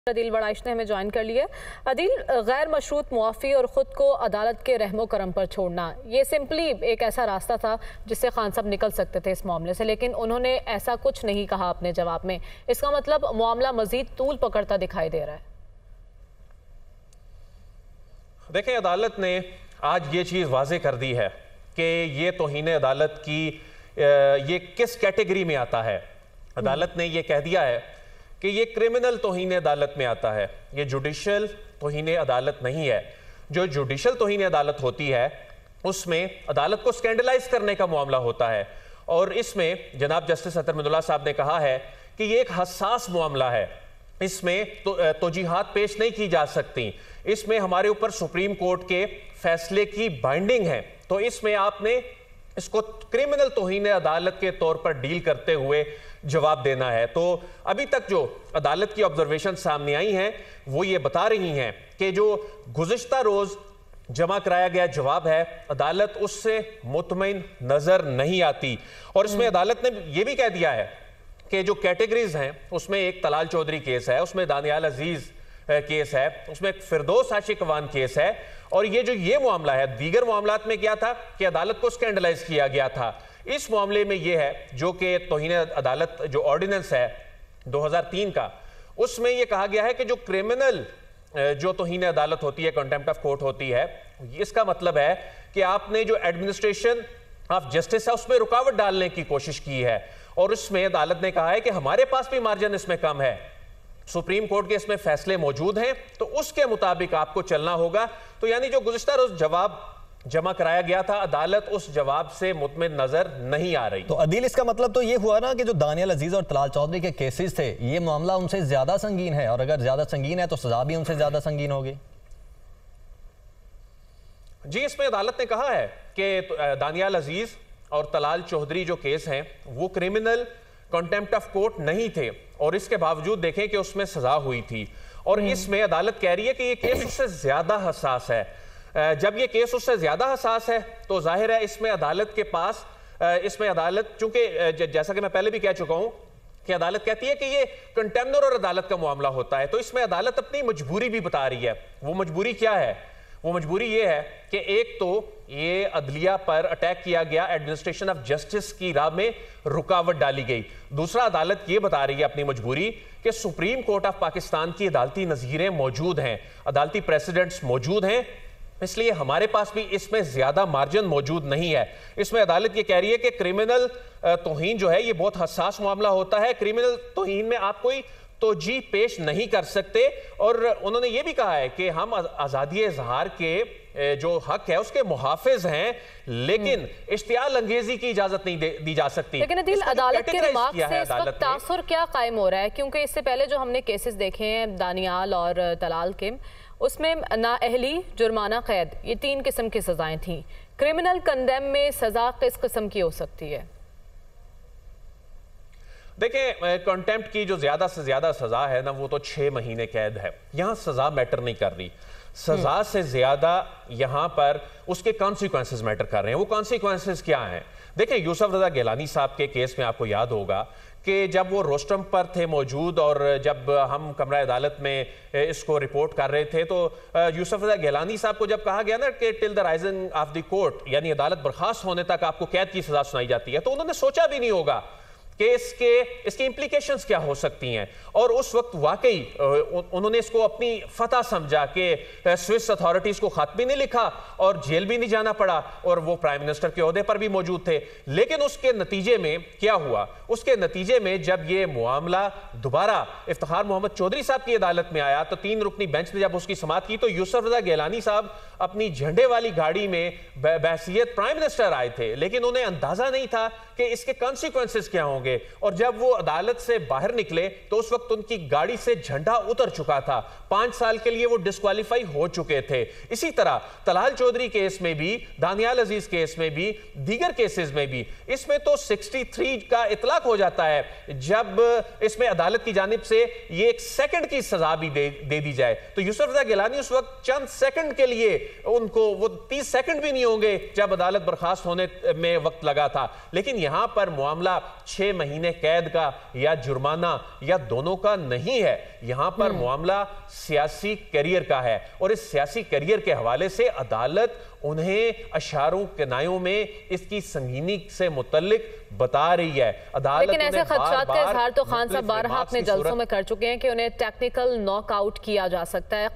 عدیل بڑائش نے ہمیں جوائن کر لیا۔ عدیل، غیر مشروط معافی اور خود کو عدالت کے رحم و کرم پر چھوڑنا، یہ سمپلی ایک ایسا راستہ تھا جس سے خان صاحب نکل سکتے تھے اس معاملے سے، لیکن انہوں نے ایسا کچھ نہیں کہا اپنے جواب میں۔ اس کا مطلب معاملہ مزید طول پکڑتا دکھائی دے رہا ہے۔ دیکھیں، عدالت نے آج یہ چیز واضح کر دی ہے کہ یہ توہین عدالت کی یہ کس کیٹیگری میں آتا ہے۔ عدالت نے یہ کہہ دیا ہے کہ یہ کرمنل توہین عدالت میں آتا ہے، یہ جوڈیشل توہین عدالت نہیں ہے۔ جو جوڈیشل توہین عدالت ہوتی ہے اس میں عدالت کو سکینڈلائز کرنے کا معاملہ ہوتا ہے، اور اس میں جناب جسٹس اطہر من اللہ صاحب نے کہا ہے کہ یہ ایک حساس معاملہ ہے، اس میں توجیہات پیش نہیں کی جا سکتی، اس میں ہمارے اوپر سپریم کورٹ کے فیصلے کی بائنڈنگ ہے، تو اس میں آپ نے اس کو کرمنل توہین عدالت کے طور پر ڈیل کرتے ہوئے جواب دینا ہے۔ تو ابھی تک جو عدالت کی آبزرویشن سامنے آئی ہیں وہ یہ بتا رہی ہیں کہ جو گزشتہ روز جمع کرایا گیا جواب ہے، عدالت اس سے مطمئن نظر نہیں آتی، اور اس میں عدالت نے یہ بھی کہہ دیا ہے کہ جو کیٹیگریز ہیں اس میں ایک طلال چودھری کیس ہے، اس میں دانیال عزیز کیس ہے، اس میں ایک فردوس عاشق وان کیس ہے، اور یہ معاملہ ہے۔ دیگر معاملات میں کیا تھا کہ عدالت کو سکینڈلائز کیا گیا تھا۔ اس معاملے میں یہ ہے جو کہ توہین عدالت جو آرڈیننس ہے 2003 کا، اس میں یہ کہا گیا ہے کہ جو کرمنل جو توہین عدالت ہوتی ہے، کنٹیمپٹ آف کورٹ ہوتی ہے، اس کا مطلب ہے کہ آپ نے جو ایڈمنسٹریشن آف جسٹس ہے اس میں رکاوٹ ڈالنے کی کوشش کی ہے، اور اس میں عدالت نے کہا ہے کہ ہمارے پاس بھی مارجن اس میں کم ہے، سپریم کورٹ کے اس میں فیصلے موجود ہیں، تو اس کے مطابق آپ کو چلنا ہوگا۔ تو یعنی جو گزشتہ روز جواب جمع کرایا گیا تھا، عدالت اس جواب سے مطمئن نظر نہیں آ رہی۔ تو عدیل، اس کا مطلب تو یہ ہوا نا کہ جو دانیال عزیز اور طلال چودھری کے کیسز تھے، یہ معاملہ ان سے زیادہ سنگین ہے، اور اگر زیادہ سنگین ہے تو سزا بھی ان سے زیادہ سنگین ہوگی۔ جی، اس میں عدالت نے کہا ہے کہ دانیال عزیز اور طلال چودھری جو کیس ہیں وہ کرمنل کنٹیمپٹ آف کورٹ نہیں تھے، اور اس کے باوجود دیکھیں کہ اس میں سزا ہوئی تھی، اور اس میں عدالت کہہ رہی ہے کہ یہ کیس اس سے زیادہ حساس ہے۔ جب یہ کیس اس سے زیادہ حساس ہے تو ظاہر ہے اس میں عدالت کے پاس عدالت، چونکہ جیسا کہ میں پہلے بھی کہہ چکا ہوں کہ عدالت کہتی ہے کہ یہ کنٹیمنر اور عدالت کا معاملہ ہوتا ہے، تو اس میں عدالت اپنی مجبوری بھی بتا رہی ہے۔ وہ مجبوری کیا ہے؟ وہ مجبوری یہ ہے کہ ایک تو یہ عدلیہ پر اٹیک کیا گیا، ایڈمنسٹریشن آف جسٹس کی راہ میں رکاوٹ ڈالی گئی۔ دوسرا، عدالت یہ بتا رہی ہے اپنی مجبوری کہ سپریم کورٹ آف پاکستان کی عدالتی نظیریں موجود ہیں، عدالتی پریسیڈنٹس موجود ہیں، اس لیے ہمارے پاس بھی اس میں زیادہ مارجن موجود نہیں ہے۔ اس میں عدالت یہ کہہ رہی ہے کہ کرمنل توہین جو ہے یہ بہت حساس معاملہ ہوتا ہے، کرمنل توہین میں آپ کوئی توجیہ پیش نہیں کر سکتے، اور انہوں نے یہ بھی کہا ہے کہ ہم آزادی اظہار کے جو حق ہے اس کے محافظ ہیں، لیکن اشتعال انگیزی کی اجازت نہیں دی جا سکتی۔ لیکن عدیل، عدالت کے ریمارک سے اس وقت تاثر کیا قائم ہو رہا ہے؟ کیونکہ اس سے پہلے جو ہم نے کیسز دیکھے ہیں دانیال اور طلال کے، اس میں نااہلی، جرمانہ قید، یہ 3 قسم کی سزائیں تھیں۔ کرمنل کنڈیم میں سزا کس قسم کی ہو سکتی ہے؟ دیکھیں، کنٹیمپٹ کی جو زیادہ سے زیادہ سزا ہے نا وہ تو 6 مہینے قید ہے۔ یہاں سزا میٹر نہیں کر رہی، سزا سے زیادہ یہاں پر اس کے کانسیکوینسز میٹر کر رہے ہیں۔ وہ کانسیکوینسز کیا ہیں؟ دیکھیں، یوسف رضا گیلانی صاحب کے کیس میں آپ کو یاد ہوگا کہ جب وہ روسٹرم پر تھے موجود، اور جب ہم کمرہ عدالت میں اس کو رپورٹ کر رہے تھے، تو یوسف رضا گیلانی صاحب کو جب کہا گیا نا کہ till the rising of the court, یعنی عدالت برخاست ہونے تک آپ کو قید کی سزا سنائی جاتی ہے، تو انہوں نے سوچا بھی نہیں ہوگا کہ اس کی امپلیکیشنز کیا ہو سکتی ہیں، اور اس وقت واقعی انہوں نے اس کو اپنی فتح سمجھا کہ سوئس اتھارٹیز کو خط بھی نہیں لکھا اور جیل بھی نہیں جانا پڑا، اور وہ پرائم منسٹر کے عہدے پر بھی موجود تھے۔ لیکن اس کے نتیجے میں کیا ہوا؟ اس کے نتیجے میں جب یہ معاملہ دوبارہ افتخار محمد چودھری صاحب کی عدالت میں آیا تو 3 رکنی بینچ نے جب اس کی سماعت کی تو یوسف رضا گیلانی صاحب اپنی جھنڈے والی گاڑی میں بحیثیت پرائم منسٹر آئے تھے، لیکن انہیں اندازہ نہیں تھا کہ اس کے کانسیکوینسز کیا ہوں گے، اور جب وہ عدالت سے باہر نکلے تو اس وقت ان کی گاڑی سے جھنڈا اتر چکا تھا، 5 سال کے لیے وہ ڈسکوالیفائی ہو چکے تھے۔ اسی طرح طلال چودھری کیس میں بھی، دانیال عزیز کیس میں بھی، دیگر کیسز میں بھی، اس میں تو 63 کا اطلاق ہو جاتا ہے جب اس میں عدالت کی جانب سے یہ 1 سیکنڈ کی سزا بھی دے دی جائے۔ تو یوسف رضا گیلانی اس وقت چند سیکنڈ کے لیے، ان کو وہ 30 سیکنڈ بھی نہیں ہوں گے جب عدالت برخاست ہونے میں وقت لگا تھا، لیکن یہاں پر معاملہ 6 महीने कैद का या जुर्माना या दोनों का नहीं है। यहां पर मामला सियासी करियर का है और इस सियासी करियर के हवाले से अदालत उन्हें अशारों किनायों में इसकी संगीनी से मुतल्लिक बता रही है। अदालत लेकिन ऐसे खदशात का इजहार तो खान साहब बारहा अपने जलसों में कर चुके हैं कि उन्हें टेक्निकल नॉकआउट किया जा सकता है।